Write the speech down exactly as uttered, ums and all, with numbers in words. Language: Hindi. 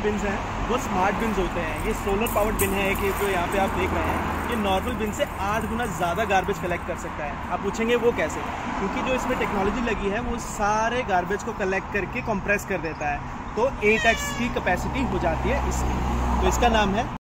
बिन्स हैं वो स्मार्ट बिन्स होते हैं। ये सोलर पावर्ड बिन है कि जो यहाँ पे आप देख रहे हैं, ये नॉर्मल बिन से आठ गुना ज़्यादा गार्बेज कलेक्ट कर सकता है। आप पूछेंगे वो कैसे? क्योंकि जो इसमें टेक्नोलॉजी लगी है वो सारे गार्बेज को कलेक्ट करके कंप्रेस कर देता है, तो एट एक्स की कैपेसिटी हो जाती है इसकी। तो इसका नाम है